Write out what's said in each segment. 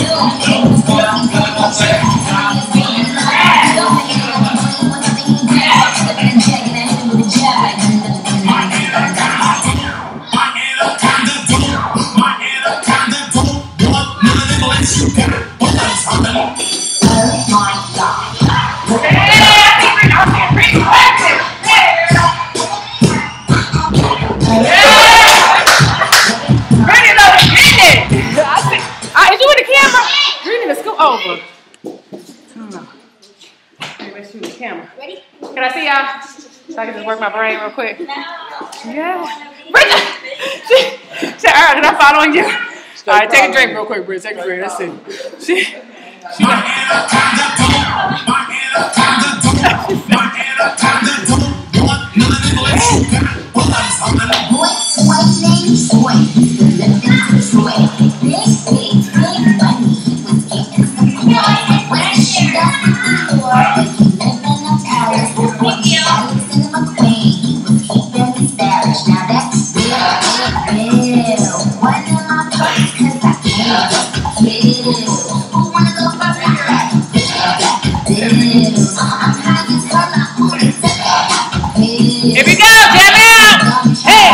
Over. Let's shoot the camera. Ready? Can I see y'all? So I can just work my brain real quick. No. Yeah. Bridget! Did I follow you? All right, take a drink real quick, Bridget. Take a drink. Let's see. She here we go, jam out! Hey!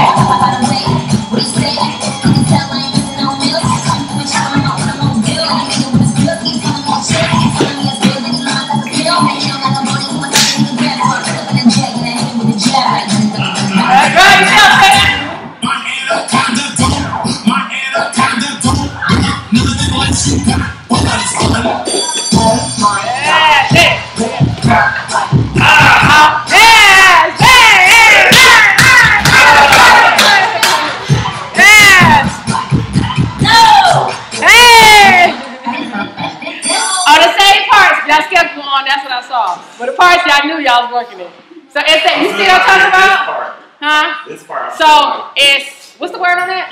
That's what I saw. But the parts y'all knew y'all was working it. So it's that you see what I'm talking about? Huh? This part. So it's what's the word on that?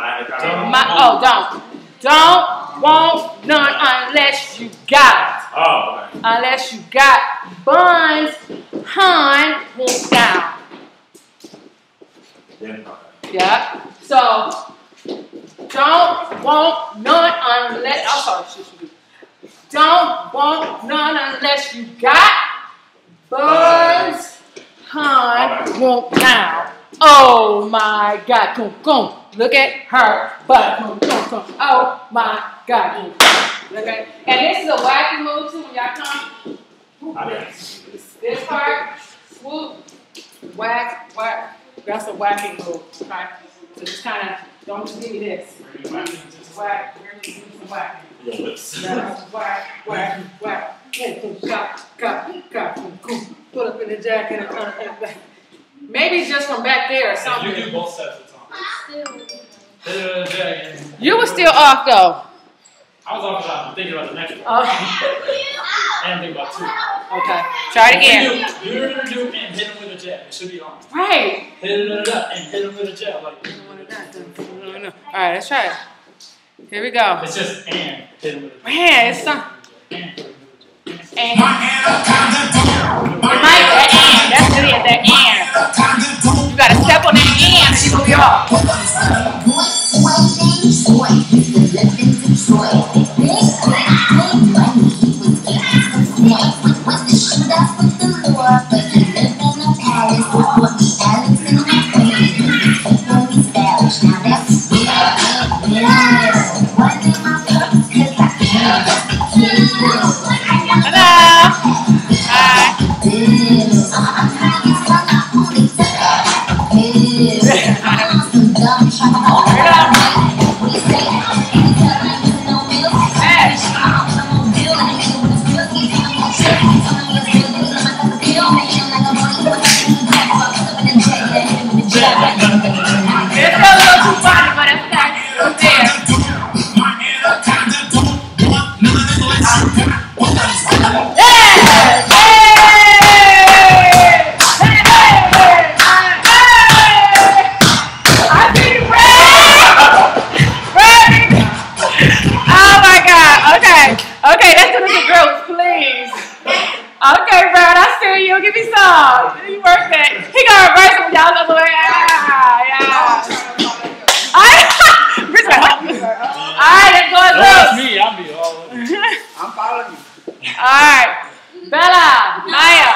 Don't want none unless you got it. Oh, okay. Unless you got buns, hun, won't down. Yeah. So don't want none unless don't want none unless you got buns, hun, won't down. Oh my God, come, look at her butt, come. Oh my God, look at. And this is a wacky move too when y'all come. This part, swoop, whack. That's a whacking move, right? So just kind of don't just give me this. Just whack, really do some whacking. Whack. Cut. Put up in the jacket and maybe just from back there or something. You do both sets of time. You were still off though. I was off because I'm thinking about the next one. And think about two. Okay. Try it again. Do and hit him with a jab. It should be on. Right. Hit him and hit him with a jab. Like. All right, let's try it. Here we go. It's just and hit him with a jab. Man, it's some. And. That's good. That and. You gotta step on that and and move your off. Give me some. You work that. He gonna reverse it when y'all other way. Yeah. Alright, let's go. That's me. I'll be all right. Bella, Maya.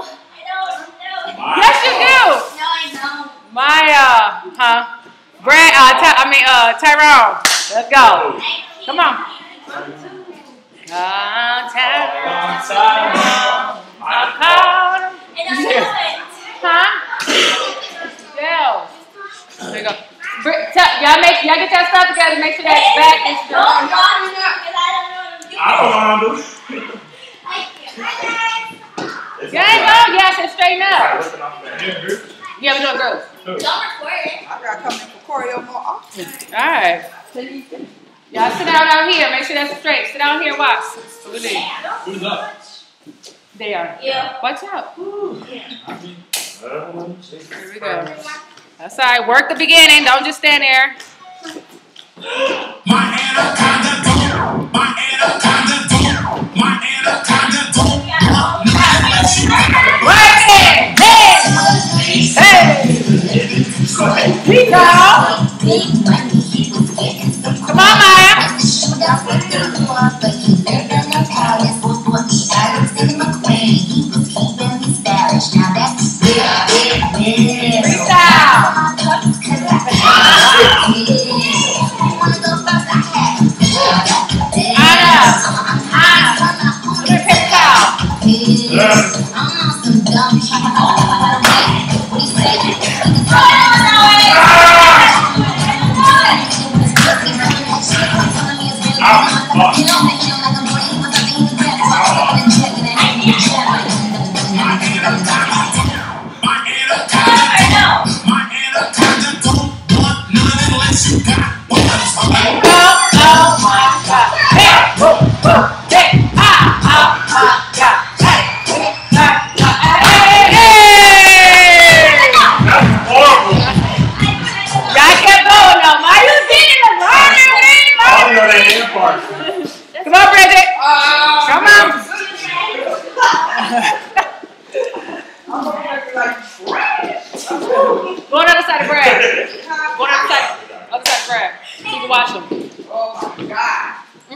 Yes, you do. No, I don't. Maya, huh? Brad, Tyrone. Let's go. Come on. Tyrone. I'm called. Huh? Yeah. There you go. Y'all get your stuff together. Make sure that back is strong. I don't know what I'm doing. Yes, it's straighten up. Yeah, we're doing girls. Don't record it. I gotta come in for choreo more often. Alright. Y'all sit down out here. Make sure that's straight. Sit down here and watch. Who's up? They are. Yeah. Watch out. Here we go. That's alright. Work the beginning. Don't just stand there. My anaconda don't. My anaconda don't. My anaconda don't. Work it. Hey. Hey. Come on, Maya. Go on the other side of Brad. Go on the other side of Brad. So you can watch them. Oh my God.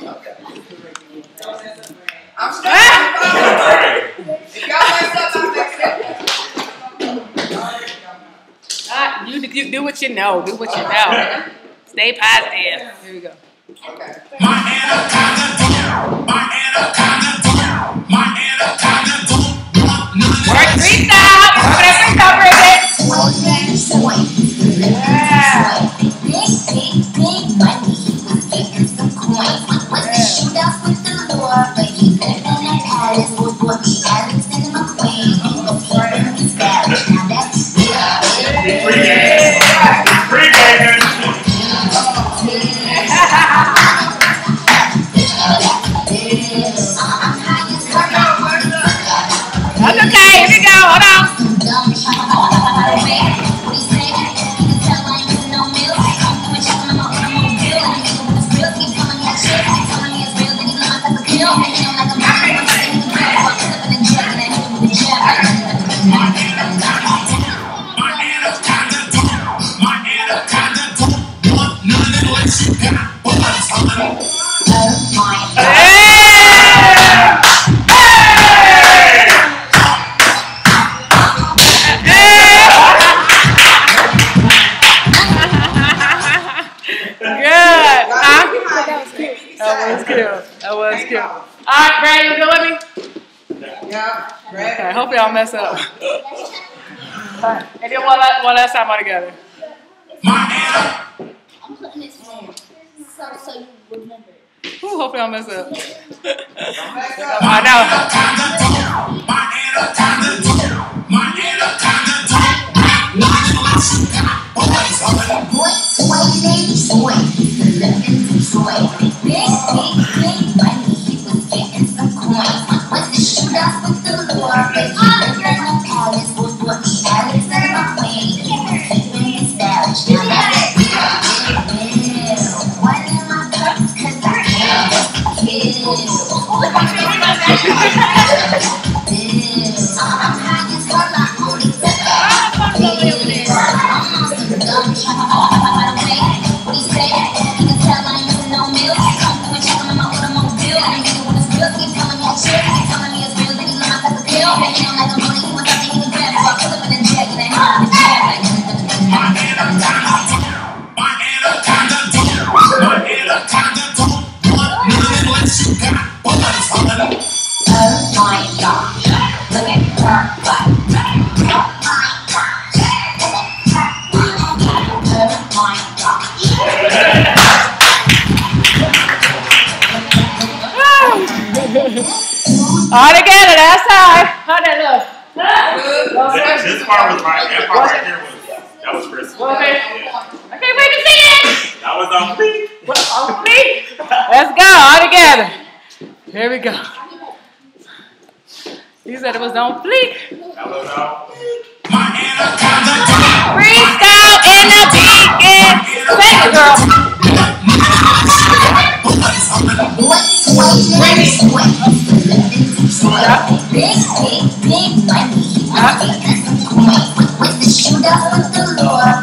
I'm stuck. If y'all mess up, I'm messing up. You do what you know. Do what you know. Stay positive. Here we go. Okay. My anaconda don't. My anaconda don't. My anaconda don't. Work freestyle. Work that freestyle, Bridget. That's okay. Here we go. Hold on. That was cute. All right, Brad, you good with me? Yeah. Okay, hope y'all mess up. And then one last time all together. I'm putting this in so you remember. Ooh, hope y'all mess up. I know. What All together, that side. How that look? This part was right. That part right here was Chris. Okay. Yeah. I can't wait to see it. That was on fleek. On fleek. Let's go. All together. Here we go. You said it was on fleek. That was on fleek. Freestyle in the beacon. Thank you, girl. Big money. With the shooter, with the lure.